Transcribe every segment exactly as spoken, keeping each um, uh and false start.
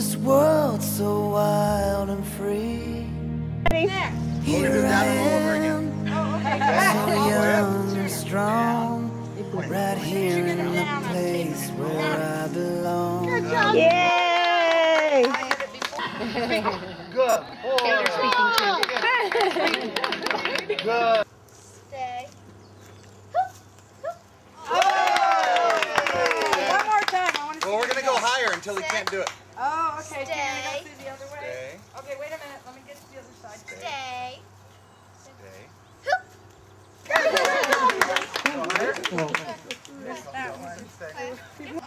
this world so wild and free. Here I am, so young and strong, right here in the place where I belong. Yay! Good. Good. Stay. Oh! One more time. I want to see. Well, we're gonna go higher until he can't do it. Oh, okay. Stay. Can we go through the other way? Stay. Okay, wait a minute. Let me get to the other side. Stay. Stay. Missed that one. Stay. Stay. Stay.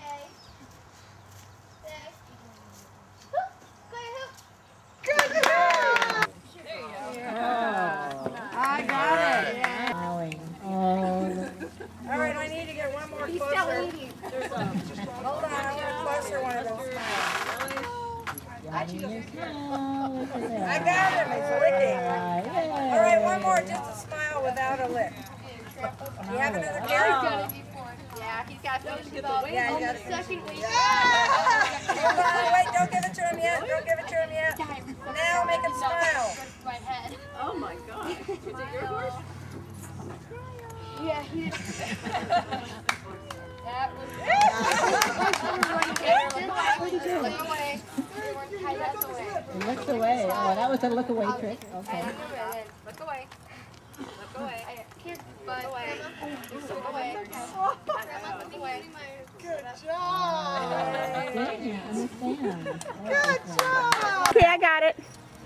Good job! I got it. All right, I need to get one more closer. Hold on, I want a closer one of those. I got him. He's licking. All right, one more. Just a smile without a lick. Do you have another carrot? Yeah, he's got to finish about Yeah, you on got the to second week. Hold on, wait, don't give it to him yet. Don't give it to him yet. Now make him smile. My head. Oh my God. Is it your horse? Yeah, he That was Look away. Look away. Oh, that was a look away trick. Okay. Look away. Look away. Here, look away. Look away. Look away. Good job. Yeah, understand. Good job. Okay, I got it.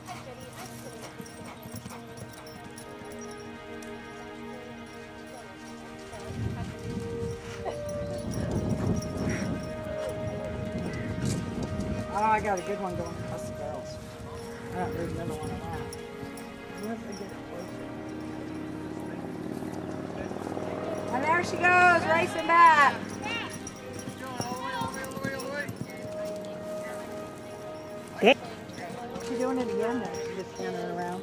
Oh, I got a good one going across the barrels. Oh, there's another one of that. Once I get closer. And there she goes, racing back. She's doing it again there. She's just standing around.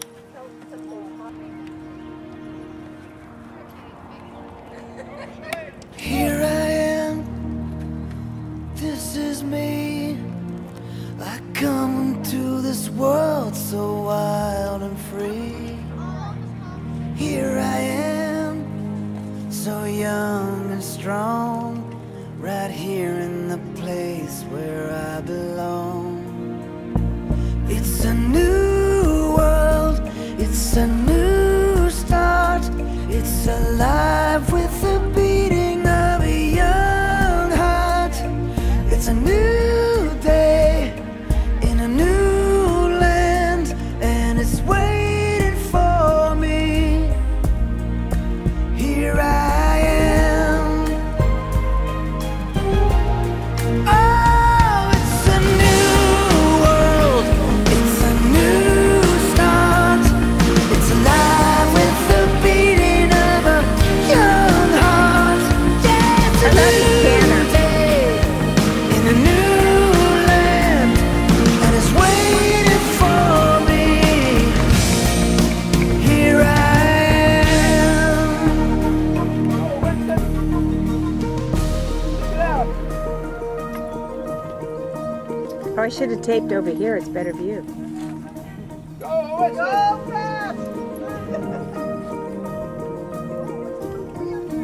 Here I am, this is me. I come into this world so wild and free. Here I am, so young and strong, right here in the place where I belong. It's a new world, it's a new start. It's alive with the beating of a young heart. It's a new day in a new land, and it's waiting for me. Here I am. Oh, it's a new world, it's a new start. It's alive with the beating of a young heart. Yeah, it's a new day in a new land, and it's waiting for me. Here I Oh, I should have taped over here. It's better view. Go, go fast!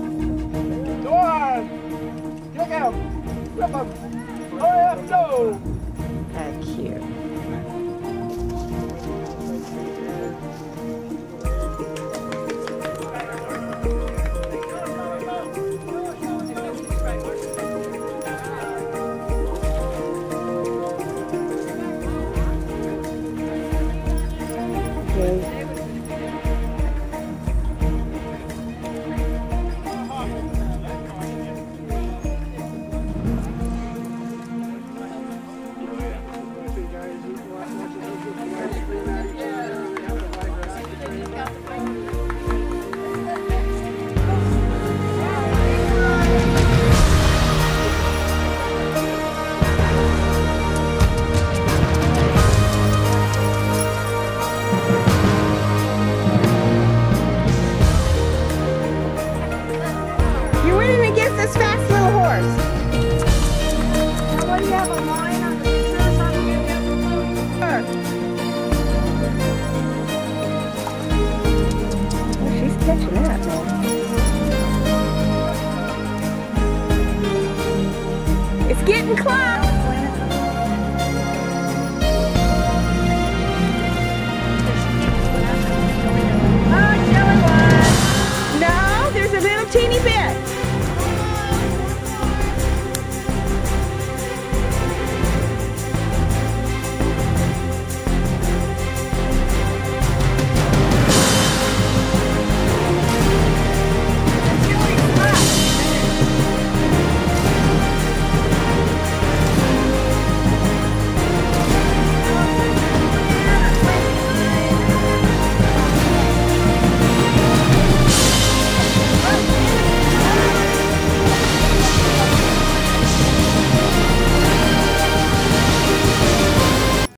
Go on! Kick out! Rip him! Hurry up, go!